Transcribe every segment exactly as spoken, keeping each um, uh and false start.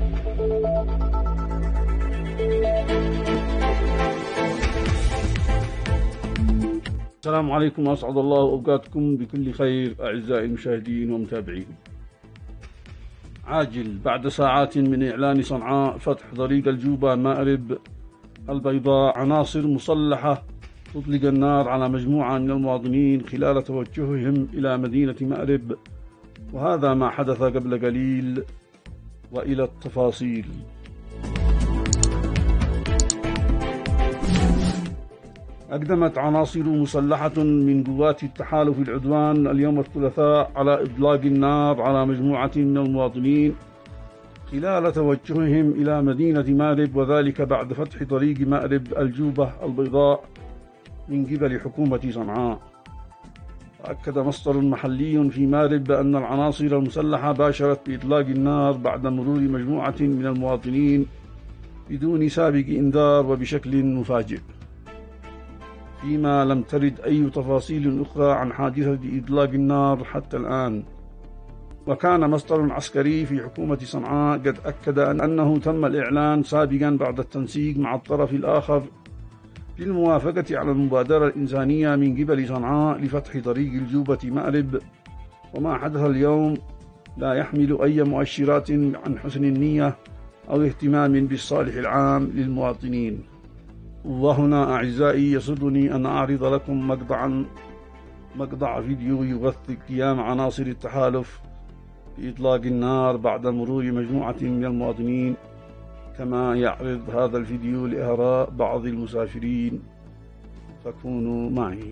السلام عليكم وأسعد الله أوقاتكم بكل خير أعزائي المشاهدين والمتابعين. عاجل بعد ساعات من إعلان صنعاء فتح طريق الجوبة مأرب البيضاء، عناصر مسلحة تطلق النار على مجموعة من المواطنين خلال توجههم إلى مدينة مأرب، وهذا ما حدث قبل قليل. وإلى التفاصيل. أقدمت عناصر مسلحة من قوات التحالف العدوان اليوم الثلاثاء على إطلاق النار على مجموعة من المواطنين خلال توجههم إلى مدينة مأرب، وذلك بعد فتح طريق مأرب الجوبة البيضاء من قبل حكومة صنعاء. وأكد مصدر محلي في مأرب بأن العناصر المسلحة باشرت بإطلاق النار بعد مرور مجموعة من المواطنين بدون سابق إنذار وبشكل مفاجئ، فيما لم ترد أي تفاصيل أخرى عن حادثة إطلاق النار حتى الآن. وكان مصدر عسكري في حكومة صنعاء قد أكد أن أنه تم الإعلان سابقا بعد التنسيق مع الطرف الآخر للموافقة على المبادرة الإنسانية من قبل صنعاء لفتح طريق الجوبة مأرب، وما حدث اليوم لا يحمل أي مؤشرات عن حسن النية أو اهتمام بالصالح العام للمواطنين. وهنا أعزائي يسرني أن أعرض لكم مقطعا مقطع فيديو يغطي قيام عناصر التحالف بإطلاق النار بعد مرور مجموعة من المواطنين، كما يعرض هذا الفيديو لآراء بعض المسافرين، فكونوا معي.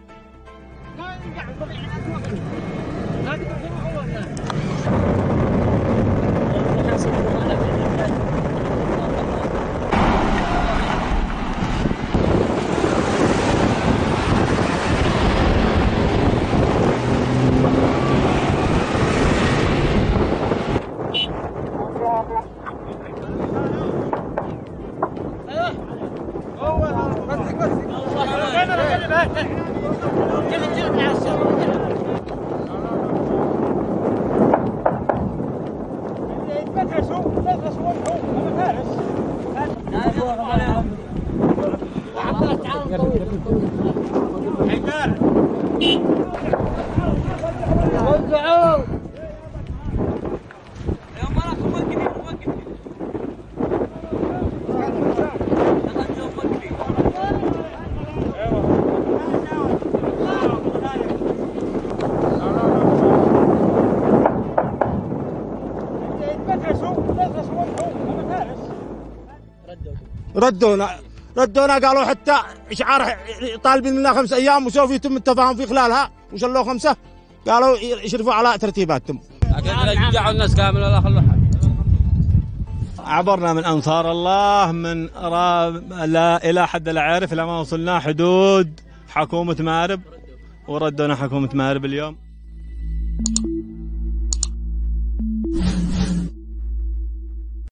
ردونا ردونا قالوا حتى إشعار طالبين لنا خمس أيام وسوف يتم التفاهم في خلالها، وشلوا خمسة قالوا يشرفوا على ترتيباتهم. رجعوا الناس كامل ولا خلوا حد. عبرنا من أنصار الله من لا إلى حد لا عارف لما وصلنا حدود حكومة مأرب، وردونا حكومة مأرب اليوم.